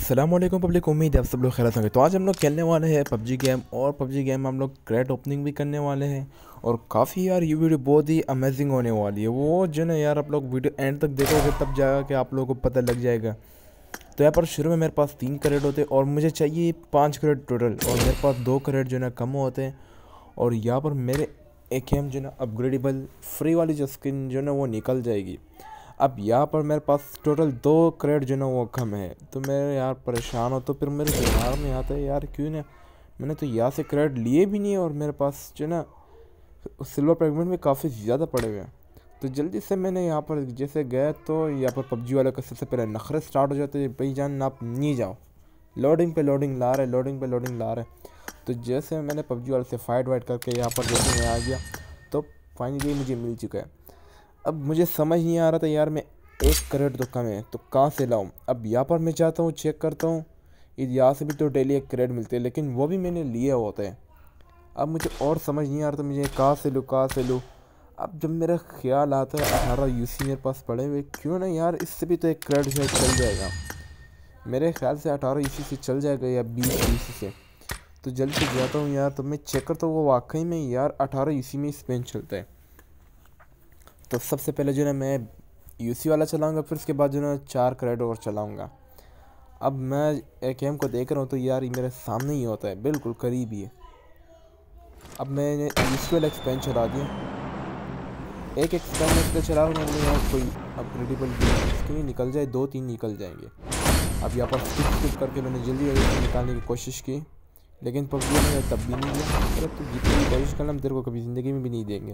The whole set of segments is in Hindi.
अस्सलाम वालेकुम पब्लिक, उम्मीद है आप सब लोग खैरियत होंगे। तो आज हम लोग खेलने वाले हैं पबजी गेम, और पबजी गेम हम लोग क्रेट ओपनिंग भी करने वाले हैं। और काफ़ी यार ये वीडियो बहुत ही अमेजिंग होने वाली है। वो जो ना यार आप लोग वीडियो एंड तक देखोगे तब जाके आप लोगों को पता लग जाएगा। तो यहाँ पर शुरू में मेरे पास 3 करेट होते और मुझे चाहिए 5 करेट टोटल, और मेरे पास 2 करेट जो ना कम होते हैं। और यहाँ पर मेरे AKM जो ना अपग्रेडेबल फ्री वाली जो स्किन जो ना वो निकल जाएगी। अब यहाँ पर मेरे पास टोटल 2 करेट जो ना वो कम है, तो मैं यार परेशान हो। तो फिर मेरे दिमाग में आता है यार क्यों ना मैंने तो यहाँ से करेट लिए भी नहीं, और मेरे पास जो ना सिल्वर फ्रेगमेंट में काफ़ी ज़्यादा पड़े हुए हैं। तो जल्दी से मैंने यहाँ पर जैसे गया तो यहाँ पर पबजी वाले का सबसे पहले नखरे स्टार्ट हो जाते हैं, भाई जान आप नहीं जाओ, लोडिंग पे लोडिंग ला रहे, लोडिंग पे लोडिंग ला रहे। तो जैसे मैंने पबजी वाले से फाइट वाइट करके यहाँ पर जैसे मैं आ गया तो फाइनली मुझे मिल चुका है। अब मुझे समझ नहीं आ रहा था यार मैं 1 करेट तो कम है तो कहाँ से लाऊं। अब यहाँ पर मैं चाहता हूँ चेक करता हूँ, यहाँ से भी तो डेली 1 करेट मिलते हैं, लेकिन वो भी मैंने लिए होते हैं। अब मुझे और समझ नहीं आ रहा था मुझे कहाँ से लूँ कहाँ से लूँ। अब जब मेरा ख्याल आता है 18 UC मेरे पास पड़े हुए, क्यों ना यार इससे भी तो 1 करेट शायद चल जाएगा। मेरे ख्याल से 18 UC से चल जाएगा या 20 UC से। तो जल्द से जाता हूँ यार, तो मैं चेक करता हूँ वो वाकई में यार 18 UC में स्पेन चलता है। तो सबसे पहले जो है मैं UC वाला चलाऊंगा, फिर उसके बाद जो है 4 करेट और चलाऊंगा। अब मैं AKM को देख रहा हूँ तो यार ये मेरे सामने ही होता है, बिल्कुल करीब ही है। अब मैंने UC वाला एक्सपेंड चला दिया, एक एक्सपेंड इसलिए चला रहा हूँ यार कोई अपग्रेडेबल इसके लिए निकल जाए, 2-3 निकल जाएंगे। अब यहाँ पर स्किप करके मैंने जल्दी जल्दी निकालने की कोशिश की, लेकिन पबजी ने तब भी नहीं दिया। अरे तो जितनी भी कोशिश करना हम तेरे को कभी ज़िंदगी में भी नहीं देंगे।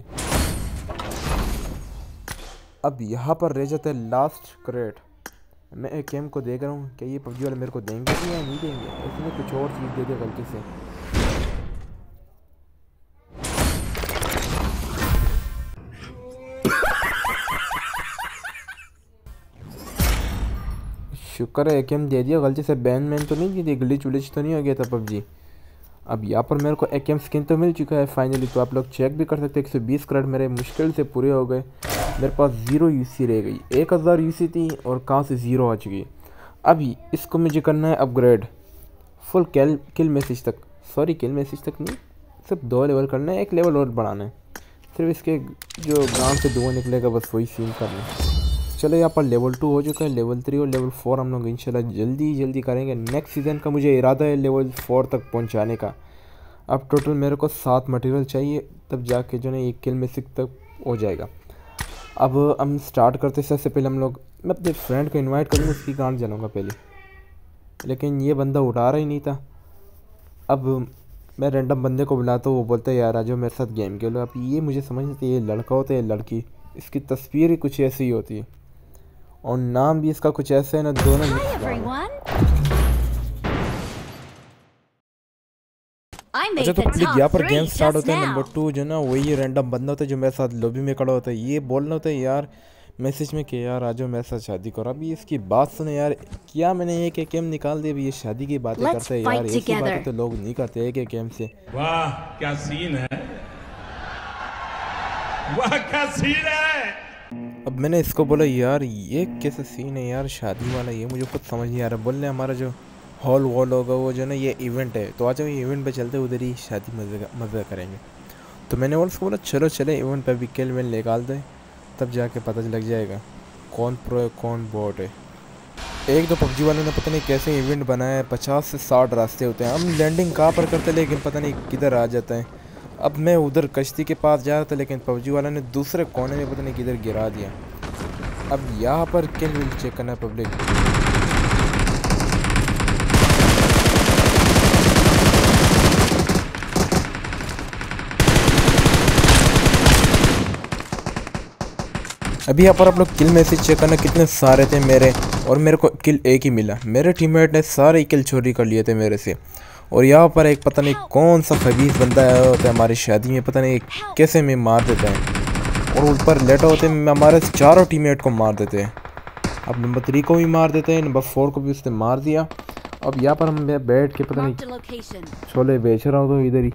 अब यहाँ पर रह जाता है लास्ट करेट। मैं AKM को देख रहा हूँ कि ये पबजी वाले मेरे को देंगे कि या नहीं देंगे, इसमें कुछ और चीज़ दे दे गलती से। शुक्र है AKM दे दिया, गलती से बैन तो नहीं दी थी, ग्लिच विलिच तो नहीं हो गया था पबजी। अब यहाँ पर मेरे को AKM स्किन तो मिल चुका है फाइनली, तो आप लोग चेक भी कर सकते हैं। 120 करेट मेरे मुश्किल से पूरे हो गए। मेरे पास 0 UC रह गई, 1000 UC थी और कहाँ से 0 आ चुकी। अभी इसको मुझे करना है अपग्रेड फुल किल मैसेज तक, सॉरी किल मैसेज तक नहीं, सिर्फ 2 लेवल करना है, 1 लेवल और बढ़ाना है। सिर्फ इसके जो गांव से धुआं निकलेगा बस वही सीन करना है। चलो यहाँ पर लेवल 2 हो चुका है, लेवल 3 और लेवल 4 हम लोग इंशाल्लाह जल्दी करेंगे। नेक्स्ट सीज़न का मुझे इरादा है लेवल 4 तक पहुँचाने का। अब टोटल मेरे को 7 मटेरियल चाहिए, तब जाके जो है 1 किल मैसेज तक हो जाएगा। अब हम स्टार्ट करते सबसे पहले हम लोग, मैं अपने फ्रेंड को इनवाइट करूँगा, उसकी गांड जलाऊँगा पहले, लेकिन ये बंदा उठा रहा ही नहीं था। अब मैं रैंडम बंदे को बुलाता हूँ, वो बोलता है यार आज मेरे साथ गेम खेलो। अब ये मुझे समझ नहीं आता ये लड़का होता है या लड़की, इसकी तस्वीर ही कुछ ऐसी ही होती है और नाम भी इसका कुछ ऐसा है ना, दोनों अच्छा। तो क्लिक यहाँ पर गेम स्टार्ट होता है। नंबर 2 जो ना वही रैंडम बंदा होता है जो मेरे साथ लॉबी में खड़ा होता है। ये बोलना होता है यार मैसेज में कि यार आज मेरे साथ शादी करो। अभी इसकी बात सुने यार, क्या मैंने एक AKM निकाल दी, अभी ये शादी की बातें करते हैं यार, ऐसी बातें तो लोग नहीं करते एक AKM से। वाह क्या सीन है, वाह क्या सीन है। अब मैंने इसको बोला यार ये कैसा सीन है यार शादी वाला, ये मुझे खुद समझ नहीं आ रहा। बोलने हमारा जो हॉल वॉल होगा वो जो ना ये इवेंट है, तो आज हम इवेंट पे चलते उधर ही शादी मज़ा करेंगे। तो मैंने उसको बोला चलो चले इवेंट पे भी किल विल निकाल दे, तब जाके पता लग जाएगा कौन प्रो है कौन बॉट है। एक दो पबजी वालों ने पता नहीं कैसे इवेंट बनाया है, 50 से 60 रास्ते होते हैं। हम लैंडिंग कहाँ पर करते लेकिन पता नहीं किधर आ जाता है। अब मैं उधर कश्ती के पास जा रहा था, लेकिन पबजी वाला ने दूसरे कोने में पता नहीं किधर गिरा दिया। अब यहाँ पर किल विल चेक करना है पब्लिक। अभी यहाँ पर आप लोग किल मैसेज चेक करना कितने सारे थे मेरे, और मेरे को किल एक ही मिला। मेरे टीममेट ने सारे किल चोरी कर लिए थे मेरे से। और यहाँ पर एक पता नहीं कौन सा खबीस बंदा आया होता है हमारी शादी में, पता नहीं कैसे में मार देता है, और ऊपर लेटा होते हैं हमारे चारों टीममेट को मार देते हैं। अब नंबर 3 को भी मार देते हैं, नंबर 4 को भी उसने मार दिया। अब यहाँ पर हम बैठ के पता नहीं छोले बेच रहा हूँ तो इधर ही।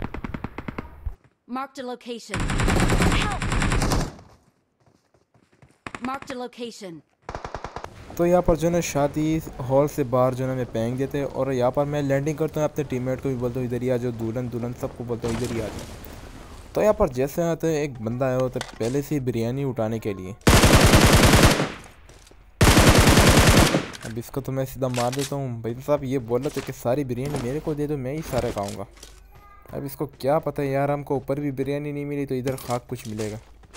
तो यहाँ पर जो है ना शादी हॉल से बाहर जो है ना मैं फेंक देते हैं और यहाँ पर मैं लैंडिंग करता हूँ, अपने टीममेट को भी बोलता हूँ इधर ही आ जाओ, दुल्हन दुल्हन सबको बोलता हूँ इधर ही आ जाओ। तो यहाँ पर जैसे आते हैं एक बंदा आया होता है पहले से ही बिरयानी उठाने के लिए। अब इसको तो मैं सीधा मार देता हूँ। भाई साहब ये बोल रहे थे कि सारी बिरयानी मेरे को दे दो, मैं ही सारा खाऊंगा। अब इसको क्या पता है यार, हमको ऊपर भी बिरयानी नहीं मिली तो इधर खाक कुछ मिलेगा।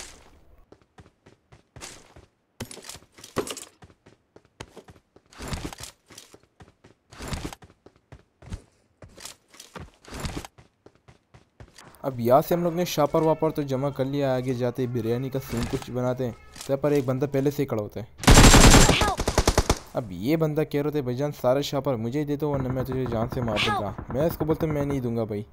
अब यहाँ से हम लोग ने शापर वापर तो जमा कर लिया, आगे जाते बिरयानी का सीन कुछ बनाते हैं। तो यहाँ पर एक बंदा पहले से ही खड़ा होता है। अब ये बंदा कह रहे थे भाईजान सारे शापर मुझे ही दे दो वरना मैं तुझे जान से मार दूंगा। मैं इसको बोलता मैं नहीं दूंगा भाई।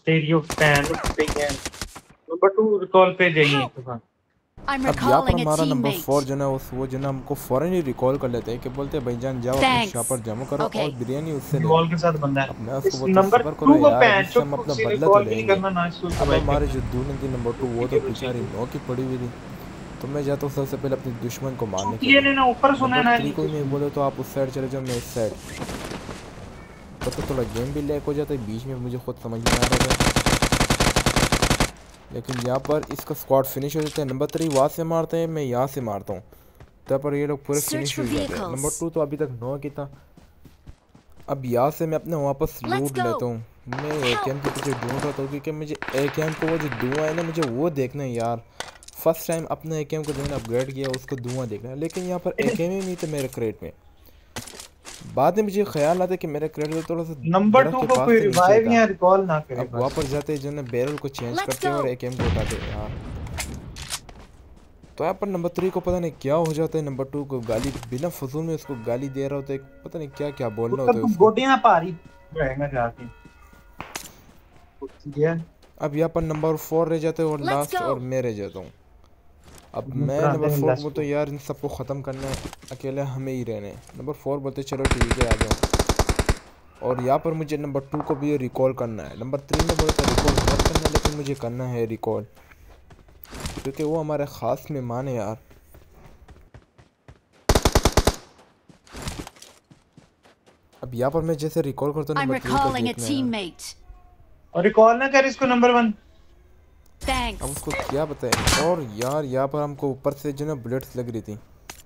नंबर 2 रिकॉल पे जाइए। अब यहाँ पर हमारा नंबर 4 जो ना वो जो ना हमको फौरन ही रिकॉल कर लेते हैं कि बोलते हैं भाईजान जाओ अपने शापर जमा करो और बिरयानी उससे ले रिकॉल के साथ बंदा है। अब मैं उसको बोलता हूँ सबर करो यार, इससे हम अपना बदला तो लेंगे। अब हमारे जो दूल्हन थी नंबर 2 वो तो बेचारी नौकी पड़ी हुई थी। तो मैं जाता हूँ सबसे पहले अपने दुश्मन को मारने के लिए। नंबर 3 को मैं बोले तो आप उस साइड चले जाओ, मैं इस साइड। तो थोड़ा गेम भी लैग हो जाता है बीच में, मुझे खुद समझ नहीं आ रहा था। लेकिन यहाँ पर इसका स्क्वाड फिनिश हो जाता है। नंबर 3 वहाँ से मारते हैं, मैं यहाँ से मारता हूँ। तब पर ये लोग पूरे फिनिश हो जाते हैं। नंबर 2 तो अभी तक 9 की था। अब यहाँ से मैं अपने वापस लूट लेता हूँ। मैं AKM के पीछे ढूंढ रहा था क्योंकि मुझे AKM को वो जो धुआं है ना मुझे वो देखना है यार। फर्स्ट टाइम अपने AKM को जो मैंने अपग्रेड किया उसको धुआं देखना है, लेकिन यहाँ पर AKM ही नहीं थे मेरे क्रेट में। बाद में मुझे ख्याल आता है कि मेरे क्रेडिट में थोड़ा सा नंबर 2 को कोई रिवाइव या रिकॉल ना करे। अब वापस जाते हैं जो ना बैरल को चेंज करते हैं और AKM को उठाते हैं यार। तो यहाँ पर नंबर 3 को पता नहीं क्या हो जाता है, नंबर 2 को गाली बिना फजूल में उसको गाली दे रहा होता है, पता नहीं क्या क्या बोलना होता है उसको। गोटियां पारी रहेगा जाके। अब यहाँ पर नंबर 4 रह जाते हैं और लास्ट और मैं रह जाता हूँ। अब मैं नंबर 4 बोलते तो यार इन सबको ख़त्म करना है, अकेले हमें ही रहने। नंबर 4 बोलते चलो ठीक है आ जाओ। और यहाँ पर मुझे नंबर 2 को भी रिकॉल करना है। नंबर 3 ने बोला था रिकॉल मत करना, लेकिन मुझे करना है रिकॉल क्योंकि वो हमारे ख़ास मेहमान है यार। अब यहाँ पर मैं जैसे रिकॉल करता हूँ नंबर 3 को देखना है और रिकॉल ना कर इसको नंबर 1। अब उसको क्या बताएं। और यार यहाँ पर हमको ऊपर से जो ना बुलेट्स लग रही थी।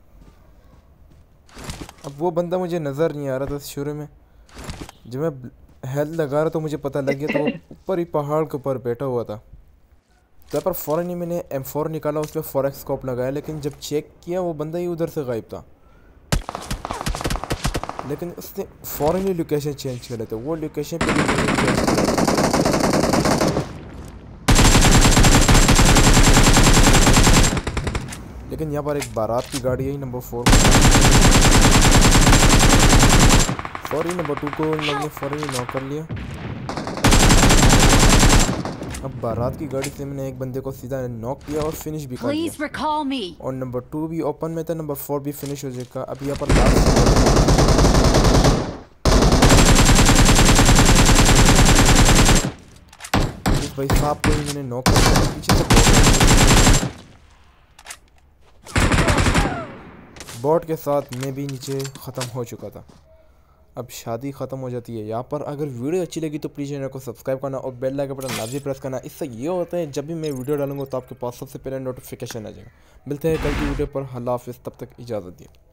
अब वो बंदा मुझे नज़र नहीं आ रहा था शुरू में, जब मैं हेल्थ लगा रहा तो मुझे पता लग गया तो वो ऊपर ही पहाड़ के ऊपर बैठा हुआ था। तो पर फ़ौरन ही मैंने M4 निकाला, उसमें 4x स्कोप लगाया, लेकिन जब चेक किया वो बंदा ही उधर से गायब था। लेकिन उसने फ़ौरन ही लोकेशन चेंज कर लेते, वो लोकेशन पे लेकिन यहाँ पर एक बारात की गाड़ी है नंबर 4 सॉरी नंबर 2 को मैंने फ़ौरन ही नॉक कर लिया। अब बारात की गाड़ी से मैंने एक बंदे को सीधा नॉक किया और फिनिश भी कर दिया। और नंबर 2 भी ओपन में था, नंबर 4 भी फिनिश हो जाएगा। अब यहाँ पर भाई साहब को ही मैंने नॉक कर दिया, पीछे से बॉट के साथ मैं भी नीचे ख़त्म हो चुका था। अब शादी ख़त्म हो जाती है। यहाँ पर अगर वीडियो अच्छी लगी तो प्लीज़ चैनल को सब्सक्राइब करना और बेल आइकन बटन लाजमी प्रेस करना। इससे ये होता है जब भी मैं वीडियो डालूंगा तो आपके पास सबसे पहले नोटिफिकेशन आ जाएगा। मिलते हैं कल की वीडियो पर। अल्लाह हाफ़िज़, तब तक इजाज़त दिए।